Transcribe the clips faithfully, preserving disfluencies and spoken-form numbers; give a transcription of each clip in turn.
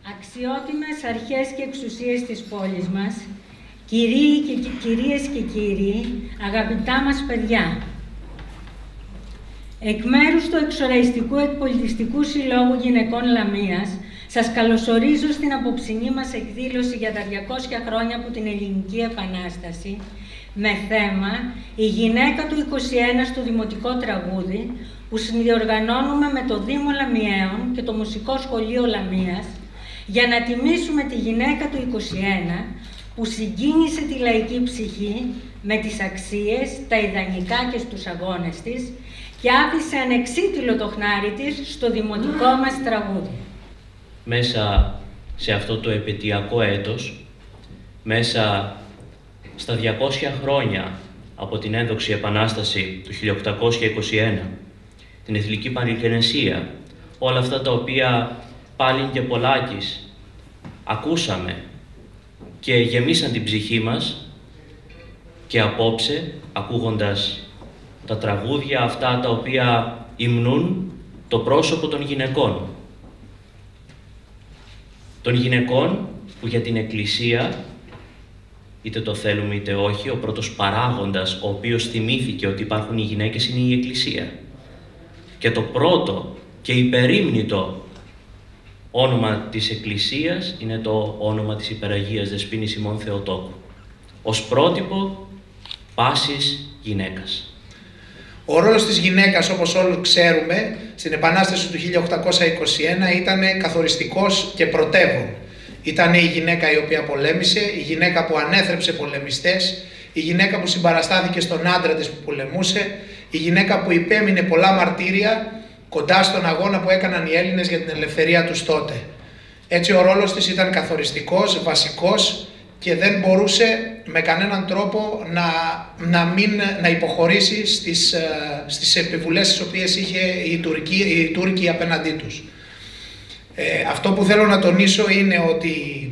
Αξιότιμες αρχές και εξουσίες της πόλης μας, κυρίοι και κυρίες και κύριοι, αγαπητά μας παιδιά, εκ μέρους του Εξοραϊστικού Εκπολιτιστικού Συλλόγου Γυναικών Λαμίας, σας καλωσορίζω στην απόψινή μας εκδήλωση για τα διακόσια χρόνια από την Ελληνική Επανάσταση, με θέμα «Η γυναίκα του είκοσι ένα στο Δημοτικό Τραγούδι», που συνδιοργανώνουμε με το Δήμο Λαμιαίων και το Μουσικό Σχολείο Λαμίας, για να τιμήσουμε τη γυναίκα του είκοσι ένα, που συγκίνησε τη λαϊκή ψυχή με τις αξίες, τα ιδανικά και στους αγώνες της και άφησε ανεξίτηλο το χνάρι της στο δημοτικό μας τραγούδι. Μέσα σε αυτό το επαιτειακό έτος, μέσα στα διακόσια χρόνια από την ένδοξη Επανάσταση του χίλια οκτακόσια είκοσι ένα, την Εθνική Πανηγενεσία, όλα αυτά τα οποία πάλιν και πολλάκις ακούσαμε και γεμίσαν την ψυχή μας, και απόψε, ακούγοντας τα τραγούδια αυτά τα οποία υμνούν το πρόσωπο των γυναικών. Των γυναικών που για την Εκκλησία, είτε το θέλουμε είτε όχι, ο πρώτος παράγοντας ο οποίος θυμήθηκε ότι υπάρχουν οι γυναίκες είναι η Εκκλησία. Και το πρώτο και υπερήμνητο όνομα της Εκκλησίας είναι το όνομα της Υπεραγίας Δεσποίνης ημών Θεοτόκου, ως πρότυπο πάσης γυναίκας. Ο ρόλος της γυναίκας, όπως όλοι ξέρουμε, στην Επανάσταση του χίλια οκτακόσια είκοσι ένα ήταν καθοριστικός και πρωτεύων. Ήταν η γυναίκα η οποία πολέμησε, η γυναίκα που ανέθρεψε πολεμιστές, η γυναίκα που συμπαραστάθηκε στον άντρα της που πολεμούσε, η γυναίκα που υπέμεινε πολλά μαρτύρια κοντά στον αγώνα που έκαναν οι Έλληνες για την ελευθερία τους τότε. Έτσι ο ρόλος της ήταν καθοριστικός, βασικός και δεν μπορούσε με κανέναν τρόπο να, να, μην, να υποχωρήσει στις, στις επιβουλές τις οποίες είχε η Τουρκία, οι Τούρκοι απέναντί τους. Ε, αυτό που θέλω να τονίσω είναι ότι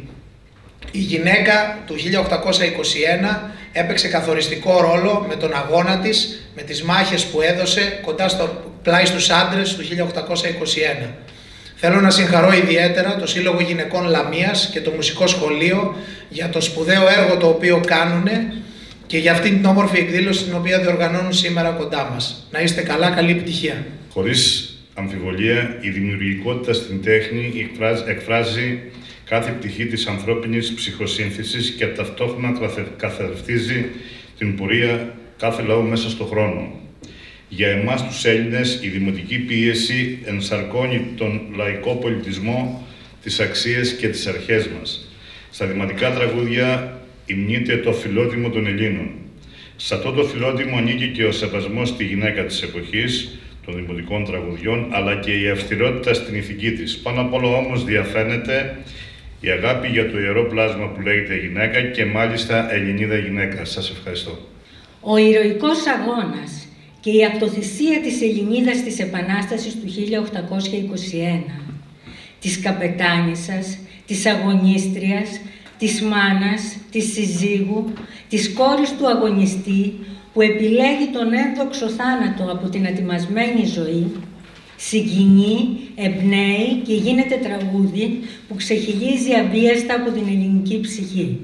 η γυναίκα του χίλια οκτακόσια είκοσι ένα έπαιξε καθοριστικό ρόλο με τον αγώνα της, με τις μάχες που έδωσε κοντά στο πλάι στους άντρες του χίλια οκτακόσια είκοσι ένα. Θέλω να συγχαρώ ιδιαίτερα το Σύλλογο Γυναικών Λαμίας και το Μουσικό Σχολείο για το σπουδαίο έργο το οποίο κάνουν και για αυτήν την όμορφη εκδήλωση την οποία διοργανώνουν σήμερα κοντά μας. Να είστε καλά, καλή επιτυχία. Χωρίς αμφιβολία, η δημιουργικότητα στην τέχνη εκφράζει κάθε πτυχή της ανθρώπινης ψυχοσύνθεσης και ταυτόχρονα καθρεφτίζει την πορεία κάθε λαού μέσα στον χρόνο. Για εμάς τους Έλληνες, η δημοτική πίεση ενσαρκώνει τον λαϊκό πολιτισμό, τις αξίες και τις αρχές μας. Στα δημοτικά τραγούδια υμνείται το φιλότιμο των Ελλήνων. Σε αυτό το φιλότιμο ανήκει και ο σεβασμός στη γυναίκα της εποχής, των δημοτικών τραγουδιών, αλλά και η αυστηρότητα στην ηθική της. Πάνω απ' όλο όμως διαφαίνεται η αγάπη για το ιερό πλάσμα που λέγεται γυναίκα και μάλιστα Ελληνίδα γυναίκα. Σας ευχαριστώ. Ο ηρωικός αγώνας και η αυτοθυσία της Ελληνίδας της Επανάστασης του χίλια οκτακόσια είκοσι ένα, της καπετάνισσας, της αγωνίστριας, της μάνας, της συζύγου, της κόρης του αγωνιστή, που επιλέγει τον ένδοξο θάνατο από την ατιμασμένη ζωή, συγκινεί, εμπνέει και γίνεται τραγούδι που ξεχυλίζει αβίαστα από την ελληνική ψυχή.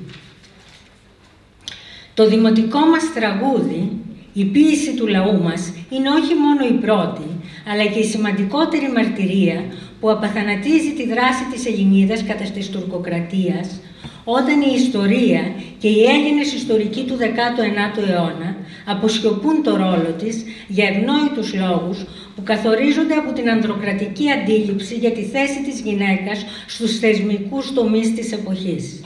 Το δημοτικό μας τραγούδι, η ποίηση του λαού μας, είναι όχι μόνο η πρώτη, αλλά και η σημαντικότερη μαρτυρία που απαθανατίζει τη δράση της Ελληνίδας κατά της τουρκοκρατίας, όταν η ιστορία και οι Έλληνες ιστορικοί του δέκατου ενάτου αιώνα αποσιωπούν το ρόλο της για ευνόητους λόγους που καθορίζονται από την ανδροκρατική αντίληψη για τη θέση της γυναίκας στους θεσμικούς τομείς της εποχής.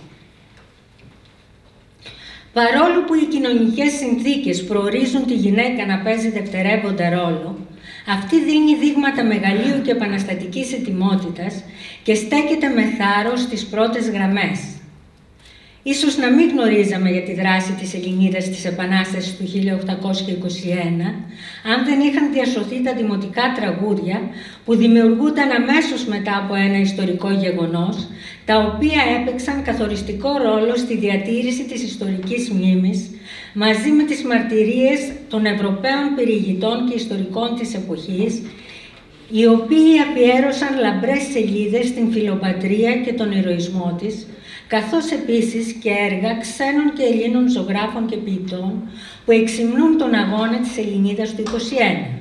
Παρόλο που οι κοινωνικές συνθήκες προορίζουν τη γυναίκα να παίζει δευτερεύοντα ρόλο, αυτή δίνει δείγματα μεγαλείου και επαναστατικής ετοιμότητας και στέκεται με θάρρος στις πρώτες γραμμές. Ίσως να μην γνωρίζαμε για τη δράση της Ελληνίδας της Επανάστασης του χίλια οκτακόσια είκοσι ένα, αν δεν είχαν διασωθεί τα δημοτικά τραγούδια που δημιουργούνταν αμέσως μετά από ένα ιστορικό γεγονός, τα οποία έπαιξαν καθοριστικό ρόλο στη διατήρηση της ιστορικής μνήμης, μαζί με τις μαρτυρίες των Ευρωπαίων περιηγητών και ιστορικών της εποχής οι οποίοι αφιέρωσαν λαμπρές σελίδες στην φιλοπατρία και τον ηρωισμό της, καθώς επίσης και έργα ξένων και Ελλήνων ζωγράφων και ποιητών που εξυμνούν τον αγώνα της Ελληνίδας του είκοσι ένα.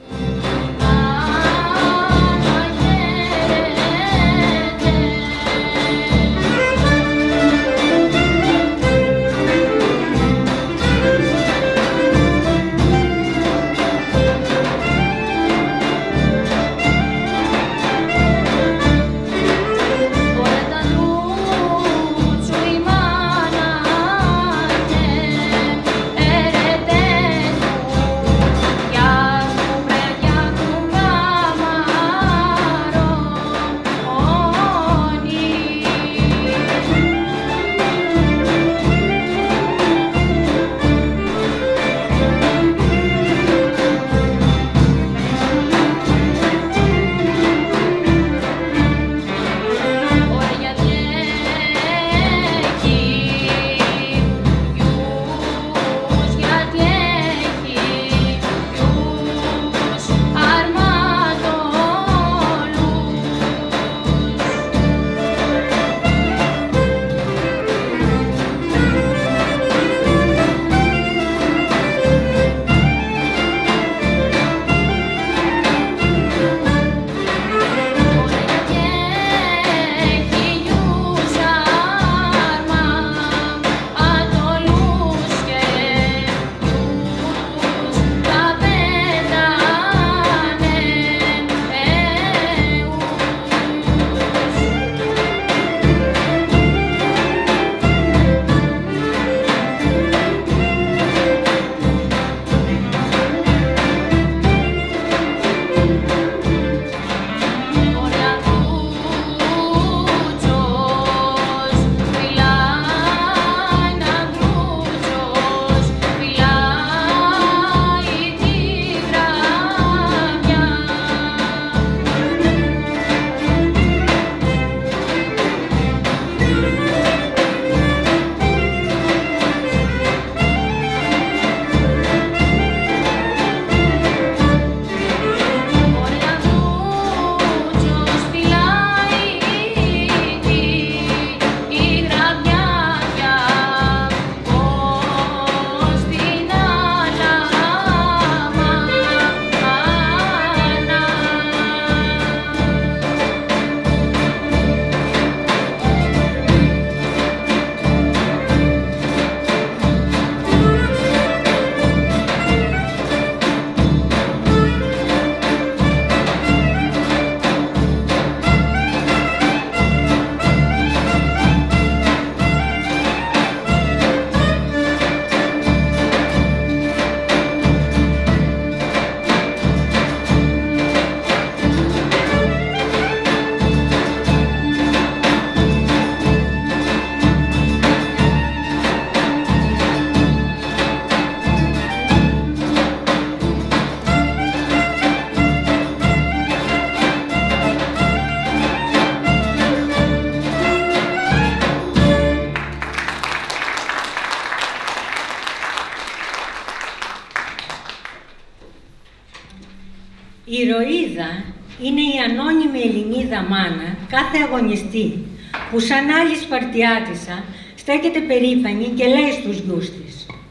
Η ηρωίδα είναι η ανώνυμη Ελληνίδα μάνα, κάθε αγωνιστή, που σαν άλλη Σπαρτιάτισσα στέκεται περήφανη και λέει στους γιους της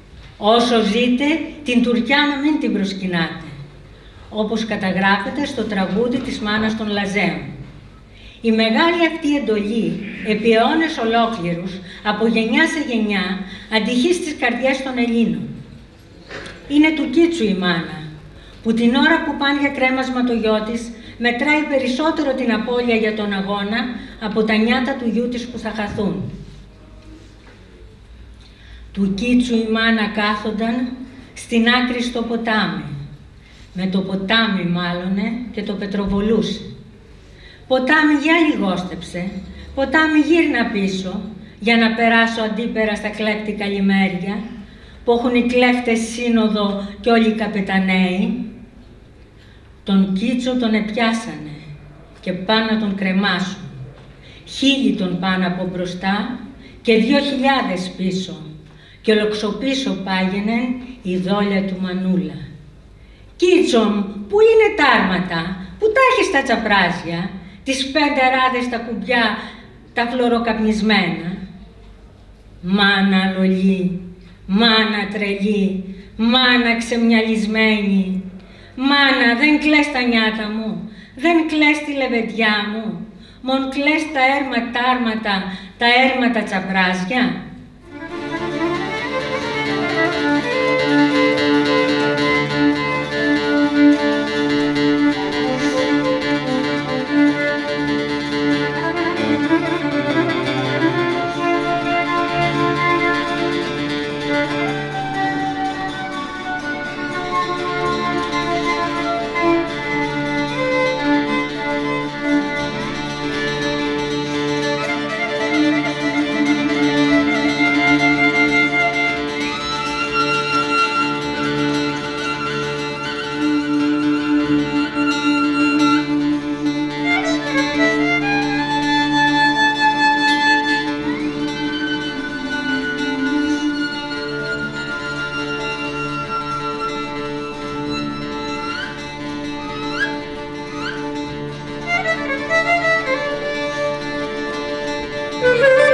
«Όσο ζείτε, την Τουρκιά να μην την προσκυνάτε», όπως καταγράφεται στο τραγούδι της Μάνας των Λαζαίων. Η μεγάλη αυτή εντολή, επί αιώνες ολόκληρους, από γενιά σε γενιά, αντυχεί στις καρδιές των Ελλήνων. Είναι του Κίτσου η μάνα, που την ώρα που πάνε για κρέμασμα το γιο της, μετράει περισσότερο την απώλεια για τον αγώνα από τα νιάτα του γιού της που θα χαθούν. Του Κίτσου η μάνα κάθονταν στην άκρη στο ποτάμι. Με το ποτάμι μάλλονε και το πετροβολούσε. Ποτάμι για λιγόστεψε, ποτάμι γύρνα πίσω, για να περάσω αντίπερα στα κλέπτη καλημέρια, που έχουν οι κλέφτες σύνοδο και όλοι οι καπεταναίοι. Τον Κίτσο τον επιάσανε και πάνε να τον κρεμάσουν. Χίλιοι τον πάνε από μπροστά και δυο χιλιάδες πίσω, και ολοξοπίσω πάγαινε η δόλια του Μανούλα. Κίτσομ, πού είναι τα άρματα, πού τα έχεις τα τσαπράζια, τις πέντε ράδες τα κουμπιά, τα χλωροκαπνισμένα. Μάνα λολή, μάνα τρελή, μάνα ξεμυαλισμένη. Μάνα, δεν κλαις τα νιάτα μου, δεν κλαις τη λεβεντιά μου, μον κλαις τα έρματα άρματα, τα έρματα τσαπράζια. Mm-hmm.